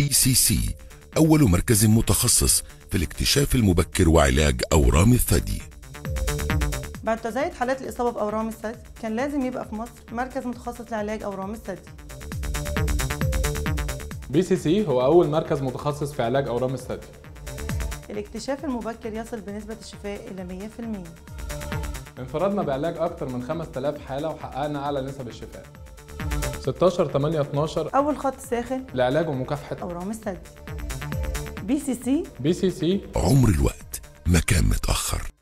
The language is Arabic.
BCC أول مركز متخصص في الاكتشاف المبكر وعلاج أورام الثدي. بعد تزايد حالات الإصابة بأورام الثدي كان لازم يبقى في مصر مركز متخصص لعلاج أورام الثدي. BCC هو أول مركز متخصص في علاج أورام الثدي. الاكتشاف المبكر يصل بنسبة الشفاء إلى 100%. انفردنا بعلاج أكثر من 5000 حالة وحققنا أعلى نسب الشفاء. 16/8/12 أول خط ساخن لعلاج ومكافحة أورام الثدي. BCC BCC عمر الوقت مكان متأخر.